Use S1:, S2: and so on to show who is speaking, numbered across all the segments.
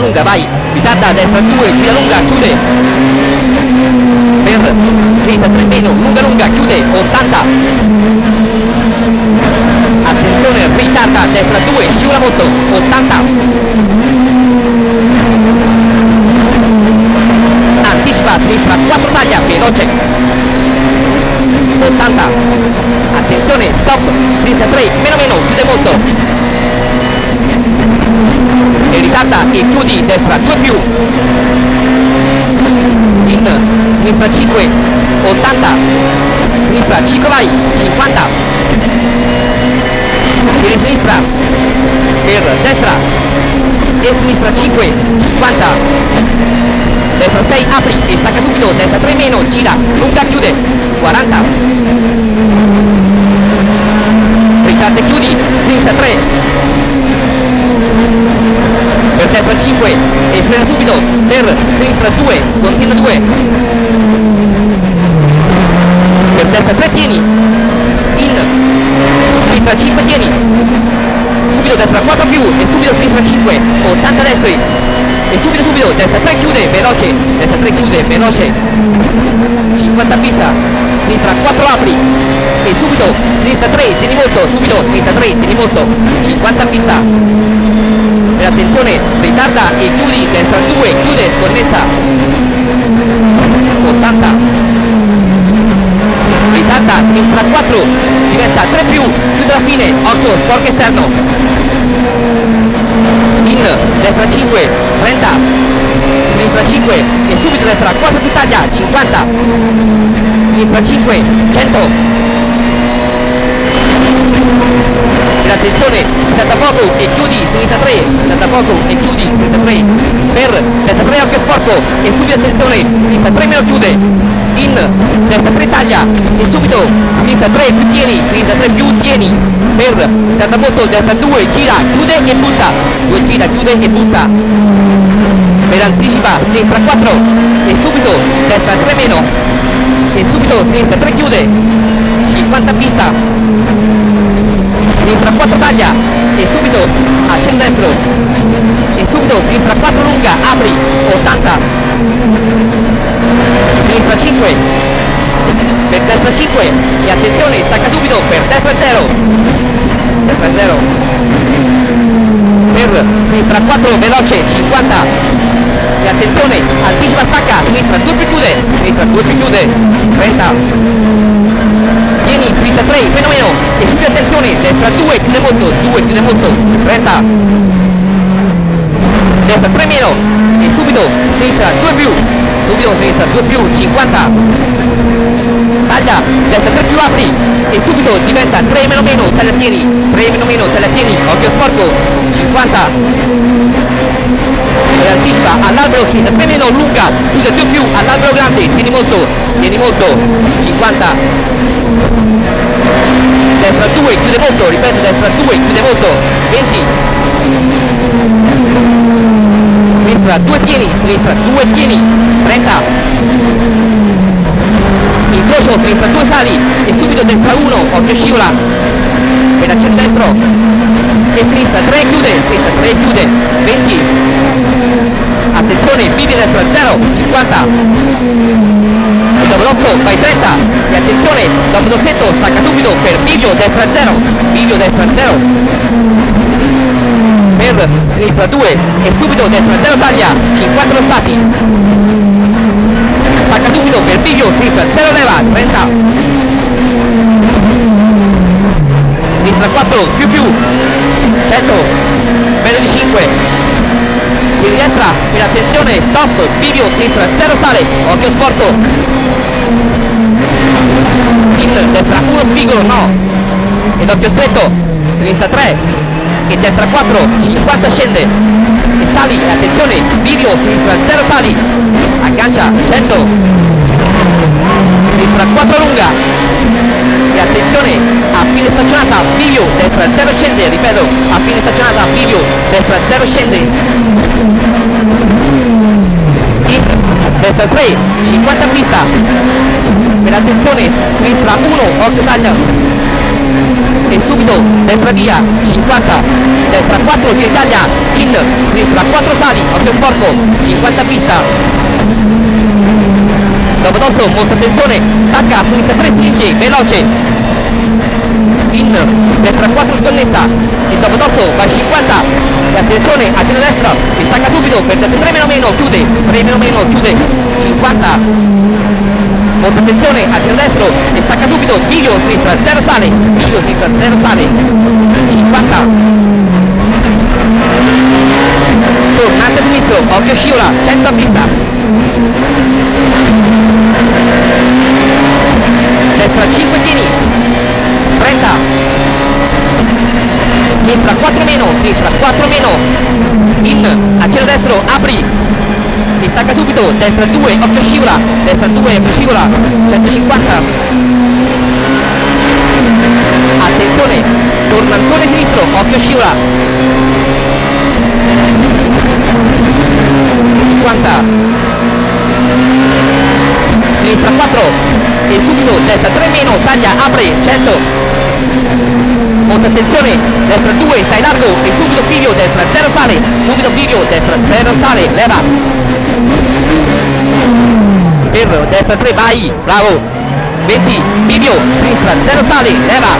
S1: lunga, vai, ritarda a destra 2, gira lunga, chiude, per sinistra 3 meno, lunga, chiude, 80, attenzione, ritarda a destra 2, scivola molto, 80, anticipa, sinistra 4 taglia, veloce, 80, attenzione, stop, sinistra 3, meno, chiude molto, e ritarda e chiudi, destra 2 più, in, sinistra 5, 80, sinistra 5 vai, 50, sinistra, per destra, e sinistra 5, 50, destra 6, apri e stacca subito, destra 3 meno, gira, lunga, chiude, 40, ritarda e chiudi, sinistra 3, per destra 5 e frena subito, per sinistra 2, continua 2, per destra 3 tieni, in, sinistra 5 tieni, subito destra 4 più e subito sinistra 5, 80 destri, e subito, destra 3 chiude, veloce, destra 3 chiude, veloce, 50 pista, sinistra 4 apri, e subito, sinistra 3, tieni molto, subito, sinistra 3, tieni molto, 50 pista, e attenzione, ritarda e chiudi, destra 2, chiude, sconnessa, 80, ritarda, sinistra 4, diventa 3 più, chiude alla fine, 8, sporco esterno, in, destra 5, 30, sinistra 5 e subito destra 4 più taglia, 50, sinistra 5, 100, e attenzione, salta poco e chiudi, sinistra 3, salta poco e chiudi, sinistra 3, per destra 3 occhio sporco e subito attenzione, sinistra 3 meno chiude, in, destra 3 taglia e subito, sinistra 3 più tieni, sinistra 3 più tieni, per salta molto, destra 2, gira, chiude e butta, 2 gira, chiude e butta, per anticipa, sinistra 4 e subito, destra 3 meno, e subito, sinistra 3 chiude, 50 pista, sinistra 4 taglia e subito a centro-destro e subito sinistra 4 lunga, apri, 80, sinistra 5, per destra 5 e attenzione, stacca subito, per destra 0, destra 0, per sinistra 4, veloce, 50, e attenzione, anticipa, stacca, sinistra 2 più chiude, sinistra 2 più chiude, 30, tieni, sinistra 3, meno, e subito attenzione, destra 2, chiude molto, 30, destra 3 meno, e subito, sinistra 2 più, subito, sinistra 2 più, 50, taglia, destra 3 più apri, e subito diventa 3 meno, taglia tieni, 3 meno, taglia tieni, occhio sporco, 50, e anticipa, all'albero, sinistra 3 meno, lunga, chiude 2 più, all'albero grande, tieni molto, 50, destra 2, chiude molto, ripeto, destra 2, chiude molto, 20, sinistra 2 tieni, 30, incrocio, sinistra 2 sali, e subito destra 1, occhio scivola, e da centro-destro, e sinistra 3 chiude, 20, attenzione, bivio destra 0, 50, e dopo l'osso vai 30, e attenzione, dopo l'ossetto stacca subito per bivio destra 0, per sinistra 2 e subito destra 0 taglia, 50 rossati, stacca subito per bivio, sinistra 0 leva, 30, sinistra 4 più, 100, meno di 5, di destra, per attenzione, stop, bivio, sinistra 0 sale, occhio sporco, in, destra 1 spigolo, no, ed occhio stretto, sinistra 3, e destra 4, 50 scende, e sali, attenzione, bivio, sinistra 0 sali, aggancia, 100, sinistra 4 lunga, e attenzione, a fine staccionata, bivio, destra 0 scende, ripeto, a fine staccionata, bivio, destra 0 scende, in, destra 3, 50 pista, per attenzione, sinistra 1, occhio taglia, e subito destra via 50, destra 4 di Italia, in sinistra 4 sali, occhio sporco, 50 pista. Dopo dosso, molta attenzione, stacca, sinistra 3 stringe, veloce, in destra 4 sconnessa e dopo dosso va 50 e attenzione a centro destra, si stacca subito per destra 3 meno, chiude 3 meno, chiude 50, molta attenzione a centro destro e stacca subito, bivio sinistra 0 sale, bivio sinistra 0 sale, 50, tornante sinistro, occhio scivola, 100 a pista, destra 5 tieni, 30, sinistra 4 meno, in a cielo destro, apri, si stacca subito, destra 2, occhio scivola, destra 2, occhio scivola, 150, attenzione, tornantone sinistro, occhio scivola, 50, sinistra 4 e subito destra 3 meno, taglia, apre, 100, molta attenzione, destra 2, stai largo e subito bivio, destra 0 sale, subito bivio, destra 0 sale, leva, per destra 3, vai, bravo, 20, bivio, sinistra 0 sale, leva,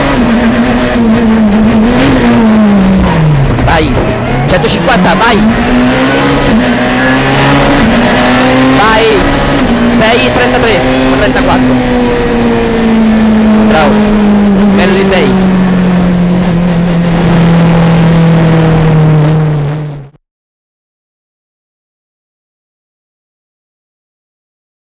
S1: vai, 150, vai, 6, 33, 34, bravo.